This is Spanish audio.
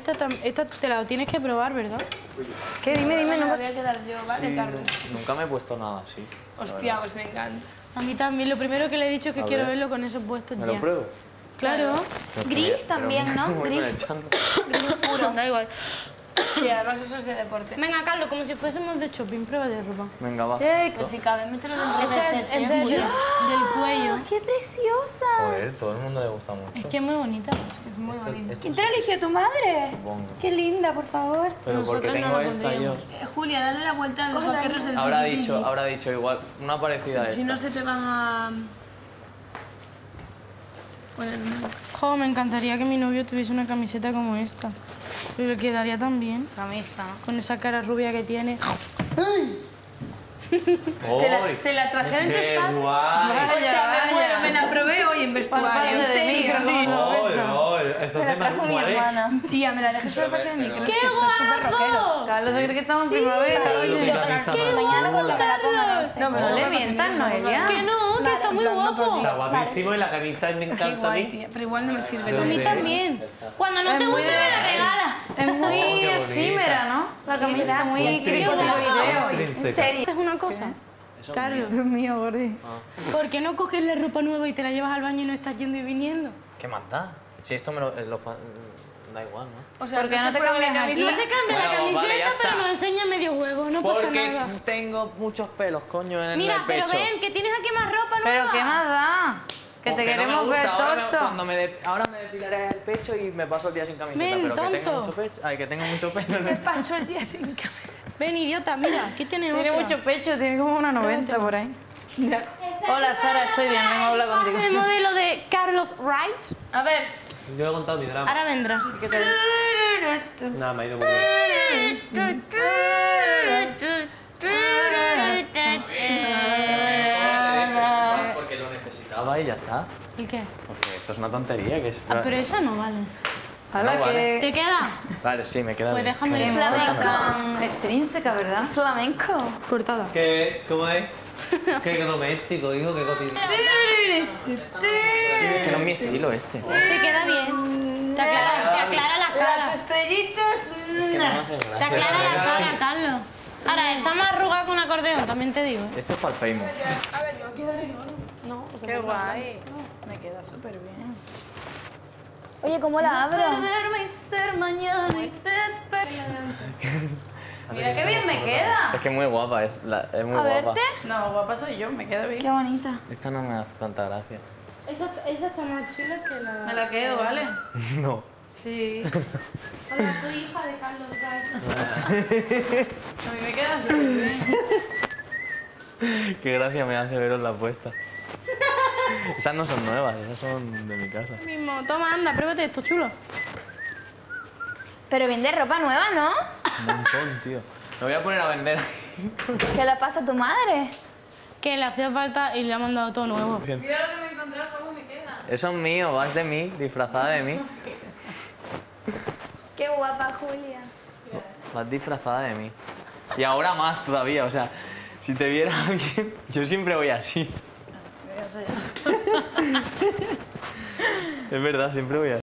esta te la tienes que probar, ¿verdad? ¿Qué? Dime, Me no. la voy a quedar yo, ¿vale, Sí, Carlos? nunca me he puesto nada así. Hostia, pues me encanta. A mí también. Lo primero que le he dicho es que A quiero ver. verlo con esos puestos ¿Me ya. lo pruebo? Claro. Gris también, ¿no? Me voy Gris. echando. Puro, da igual. Sí, además eso es de deporte. Venga, Carlos, como si fuésemos de shopping, prueba de ropa. Venga, va. Pues si cada vez mételo dentro Esa de es ese, del cuello. ¡Qué preciosa! Joder, todo el mundo le gusta mucho. Es que es muy bonita. Es muy bonito. ¿Quién te la eligió, tu madre? Supongo. Qué linda, por favor. Pero porque Nosotras no tengo la esta yo. pondríamos. Julia, dale la vuelta a los vaqueros del Habrá Billy dicho, Billy. habrá dicho igual, una parecida a Si esta. no se te van a... poner una... Jo, me encantaría que mi novio tuviese una camiseta como esta. Pero le quedaría tan bien. Camisa. Con esa cara rubia que tiene. Te la trajeron tus ¡Qué padres. guay! O sea, me la probé hoy en vestuario. Pase de micro, Sí. Eso Me la trajo mi hermana. Tía, me la dejas para pasar en micro. ¡Qué Es que soy súper rockero. Carlos, ¿se cree que estamos en primavera? Oye, Mañana cuando te la ponga, no sé. No, pero No le solo mientas, para Noelia. Que no, que está muy guapo. Está guapísimo y la camisa me Qué encanta a guay, mí. tía. Pero igual no me sirve. A mí también. Cuando no te guste, me la regalas. Es muy qué bonita. efímera, ¿no? La camisa muy Qué guapo. video. En serio. ¿Esta es una cosa? Carlos, Dios mío, Gordi. ¿por qué no coges la ropa nueva y te la llevas al baño y no estás yendo y viniendo? ¿Qué más da? Si esto me lo... da igual, ¿no? O sea, ¿Por qué no se te prueba la cambias aquí? No camisa. se cambia la Bueno, vale, camiseta, ya pero está. nos enseña medio huevo, no pasa Porque nada. tengo muchos pelos, coño, en Mira, el pero pecho. ven, que tienes aquí más ropa nueva. Pero ¿qué más da? Que te Porque no me queremos ver gusta, torso. ahora me depilaré el pecho y me paso el día sin camiseta. Ven, pero que tengo tonto. mucho pecho... Ay, que tengo mucho pelo en Me el... paso el día sin camisa. Ven, idiota, mira, aquí tiene Tiene otra. mucho pecho, tiene como una 90 por ahí. Hola, Sara, estoy bien, vengo a hablar contigo. El modelo de Carlos Wright. A ver. Yo he contado mi drama. Ahora vendrá. Nada, me ha ido muy bien. Porque lo necesitaba y ya está. ¿Y qué? Porque esto es una tontería que es... Ah, pero esa no vale. Hala, No, vale. ¿Te queda? Vale, sí, me queda Pues bien. déjame Qué la moda tan extrínseca, ¿verdad? Flamenco. cortada. ¿Qué? ¿Cómo es? Qué doméstico, hijo, qué cotidiano. Que no es mi estilo este. Te queda bien. Te aclara la cara. Las estrellitas. Es que no me hace Te gracia. aclara la cara, Carlos. Ahora, está más arrugada que un acordeón, también te digo. Esto es para el Famous. A ver, no queda en oro. No, o sea, Qué por más guay. Me queda súper bien. Oye, ¿cómo la abro? Perderme y ser mañana y Mira qué bien me queda. Es que es muy guapa, es muy A guapa. verte. No, guapa soy yo, me queda Qué bien. bonita. Esta no me hace tanta gracia. Esa está más chula que la... Me la quedo, ¿vale? No. Sí. Hola, soy hija de Carlos Wright. A mí me queda súper bien. Qué gracia me hace veros la puesta. Esas no son nuevas, esas son de mi casa. Mismo, toma, anda, pruébate esto, chulo. Pero vende ropa nueva, ¿no? Un montón, tío. Me voy a poner a vender. ¿Qué le pasa a tu madre? Que le hacía falta y le ha mandado todo nuevo. Mira lo que me he encontrado, cómo me queda. Eso es mío, vas de mí, disfrazada de mí. Qué guapa, Julia. Vas disfrazada de mí. Y ahora más todavía, o sea, si te viera alguien, yo siempre voy así. Es verdad, siempre voy así.